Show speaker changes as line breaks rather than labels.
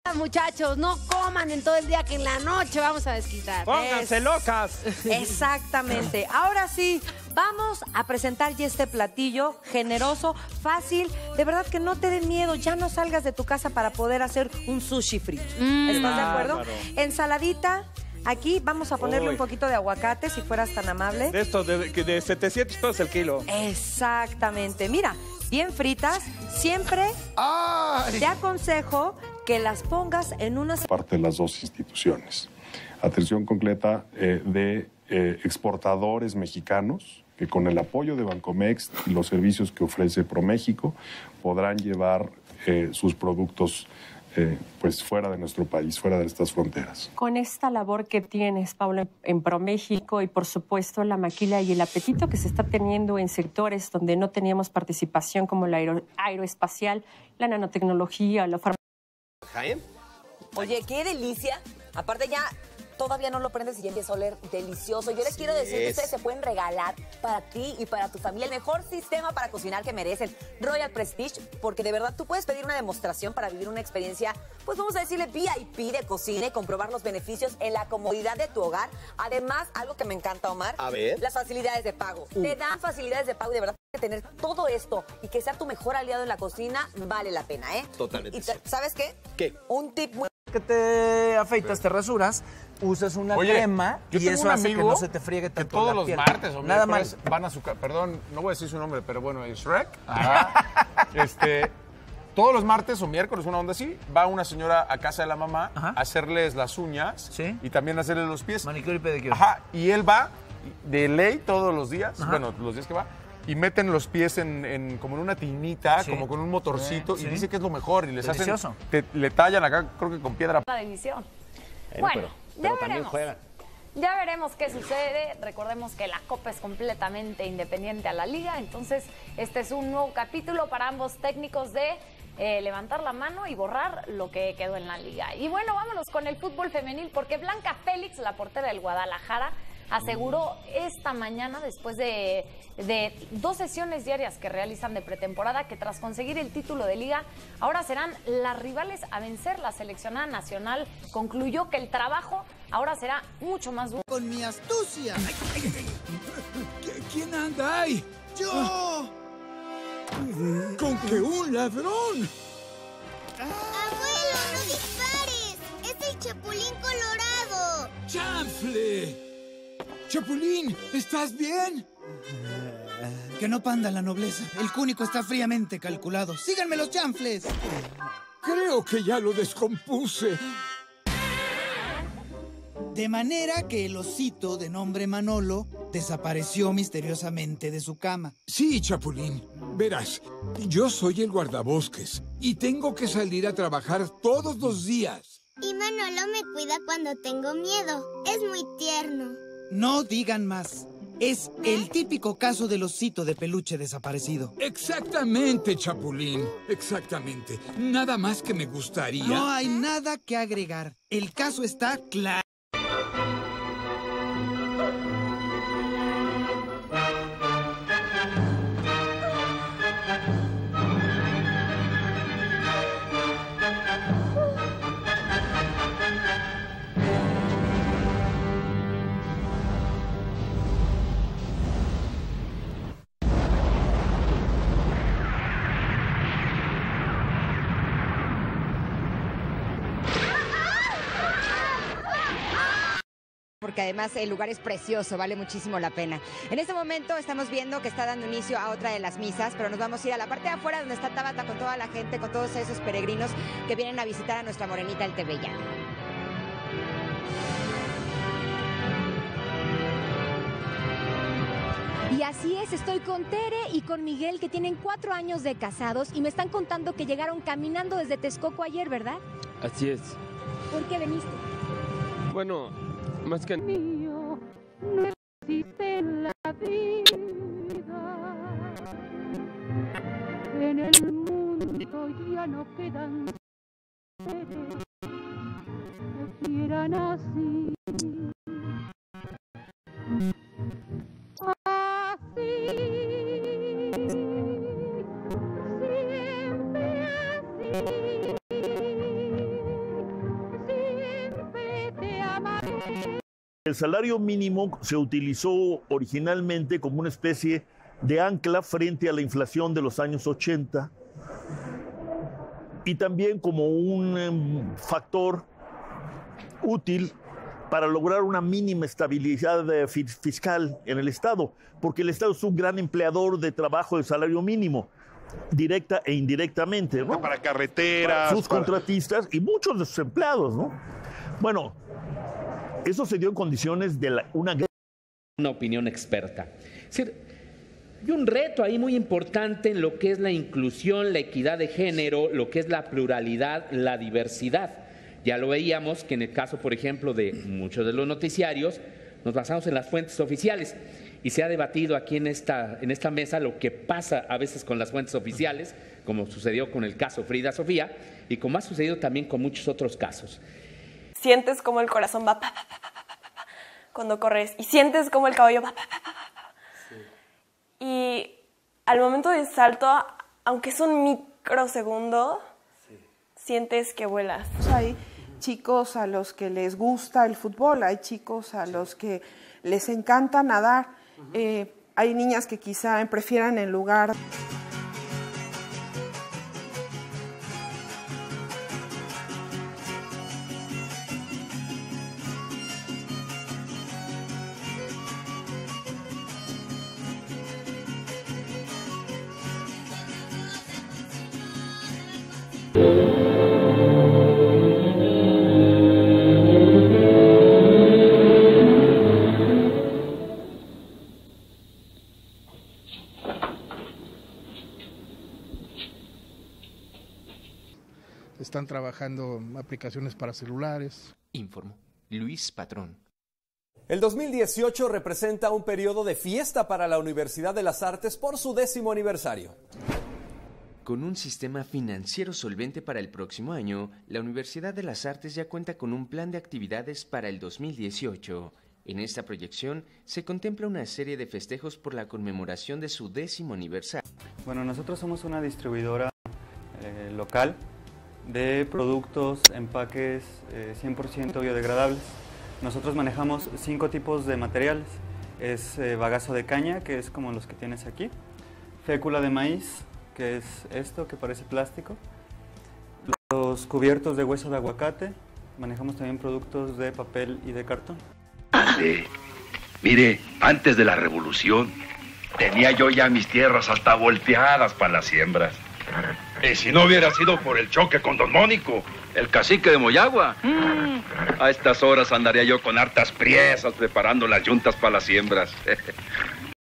Muchachos, no coman en todo el día, que en la noche vamos a desquitar.
Pónganse locas.
Exactamente. Ahora sí, vamos a presentar ya este platillo generoso, fácil. De verdad que no te dé miedo, ya no salgas de tu casa para poder hacer un sushi frito. ¿Estás de acuerdo? Ensaladita. Aquí vamos a ponerle un poquito de aguacate, si fueras tan amable.
De estos, de 700 pesos el kilo.
Exactamente. Mira, bien fritas. Siempre te aconsejo que las pongas en una...
Parte de las dos instituciones. Atención completa de exportadores mexicanos que con el apoyo de Bancomext y los servicios que ofrece ProMéxico podrán llevar sus productos pues fuera de nuestro país, fuera de estas fronteras.
Con esta labor que tienes, Pablo, en ProMéxico y, por supuesto, la maquila y el apetito que se está teniendo en sectores donde no teníamos participación, como la aeroespacial, la nanotecnología, la farmacia.
Oye, qué delicia. Aparte ya todavía no lo prendes y ya empieza a oler delicioso. Yo les quiero decir que ustedes se pueden regalar para ti y para tu familia el mejor sistema para cocinar que merecen, Royal Prestige, porque de verdad tú puedes pedir una demostración para vivir una experiencia, pues vamos a decirle VIP de cocina y comprobar los beneficios en la comodidad de tu hogar. Además, algo que me encanta, Omar,
a ver,
las facilidades de pago. Te dan facilidades de pago y de verdad que tener todo esto y que sea tu mejor aliado en la cocina vale la pena, ¿eh?
Totalmente.
Y ¿sabes qué?
¿Qué?
Un tip muy...
Que te afeitas, te rasuras, usas una crema y eso hace que no se te friegue tanto
todos
la piel.
los martes o
nada
miércoles
más
van a su casa, perdón, no voy a decir su nombre, pero bueno, es Shrek. Todos los martes o miércoles, una onda así, va una señora a casa de la mamá a hacerles las uñas y también a hacerles los pies.
Manicure y pedicure.
Ajá, y él va de ley todos los días, bueno, los días que va, y meten los pies como en una tinita, como con un motorcito, y dice que es lo mejor, y les
delicioso.
le tallan acá, creo que con piedra.
La división.
Bueno,
ya
también
veremos.
juegan.
Ya veremos qué sucede. Recordemos que la Copa es completamente independiente a la Liga, entonces este es un nuevo capítulo para ambos técnicos de levantar la mano y borrar lo que quedó en la Liga. Y bueno, vámonos con el fútbol femenil, porque Blanca Félix, la portera del Guadalajara, aseguró esta mañana, después de 2 sesiones diarias que realizan de pretemporada, que tras conseguir el título de liga, ahora serán las rivales a vencer. La seleccionada nacional concluyó que el trabajo ahora será mucho más duro.
Con mi astucia. ¿Quién anda ahí? ¡Yo! ¡Con que un ladrón!
¡Abuelo, no dispares! ¡Es el Chapulín Colorado!
¡Chanfle! Chapulín, ¿estás bien? Que no panda la nobleza. El cúnico está fríamente calculado. ¡Síganme los chanfles! Creo que ya lo descompuse. De manera que el osito de nombre Manolo desapareció misteriosamente de su cama. Sí, Chapulín. Verás, yo soy el guardabosques y tengo que salir a trabajar todos los días.
Y Manolo me cuida cuando tengo miedo. Es muy tierno.
No digan más. Es el típico caso del osito de peluche desaparecido. Exactamente, Chapulín. Exactamente. Nada más que me gustaría... No hay nada que agregar. El caso está claro.
Porque además el lugar es precioso, vale muchísimo la pena. En este momento estamos viendo que está dando inicio a otra de las misas, pero nos vamos a ir a la parte de afuera donde está Tabata con toda la gente, con todos esos peregrinos que vienen a visitar a nuestra morenita el Tebellán.
Y así es, estoy con Tere y con Miguel, que tienen 4 años de casados y me están contando que llegaron caminando desde Texcoco ayer, ¿verdad?
Así es.
¿Por qué viniste?
Bueno, más que...
Mío, no existe en la vida. En el mundo ya no quedan seres que quieran así. Así, siempre así.
El salario mínimo se utilizó originalmente como una especie de ancla frente a la inflación de los años 80 y también como un factor útil para lograr una mínima estabilidad fiscal en el Estado, porque el Estado es un gran empleador de trabajo de salario mínimo, directa e indirectamente, ¿no?
Para carreteras.
Sus contratistas y muchos de sus empleados, ¿no? Bueno, eso se dio en condiciones de
una opinión experta. Es decir, hay un reto ahí muy importante en lo que es la inclusión, la equidad de género, lo que es la pluralidad, la diversidad. Ya lo veíamos que en el caso, por ejemplo, de muchos de los noticiarios, nos basamos en las fuentes oficiales y se ha debatido aquí en esta mesa lo que pasa a veces con las fuentes oficiales, como sucedió con el caso Frida Sofía y como ha sucedido también con muchos otros casos.
Sientes como el corazón va pa, pa, pa, pa, pa, pa, cuando corres y sientes como el cabello va pa, pa, pa, pa, pa. Sí. Y al momento del salto, aunque es un microsegundo, sí, sientes que vuelas.
Hay chicos a los que les gusta el fútbol, hay chicos a los que les encanta nadar, hay niñas que quizá prefieran en lugar...
Están trabajando aplicaciones para celulares.
Informó Luis Patrón.
El 2018 representa un periodo de fiesta para la Universidad de las Artes por su 10º aniversario.
Con un sistema financiero solvente para el próximo año, la Universidad de las Artes ya cuenta con un plan de actividades para el 2018. En esta proyección se contempla una serie de festejos por la conmemoración de su 10º aniversario.
Bueno, nosotros somos una distribuidora local de productos, empaques 100% biodegradables. Nosotros manejamos 5 tipos de materiales. Es bagazo de caña, que es como los que tienes aquí, fécula de maíz, que es esto, que parece plástico, los cubiertos de hueso de aguacate, manejamos también productos de papel y de cartón.
Mire, antes de la revolución tenía yo ya mis tierras hasta volteadas para las siembras. Y si no hubiera sido por el choque con don Mónico, el cacique de Moyagua, a estas horas andaría yo con hartas priesas preparando las yuntas para las siembras.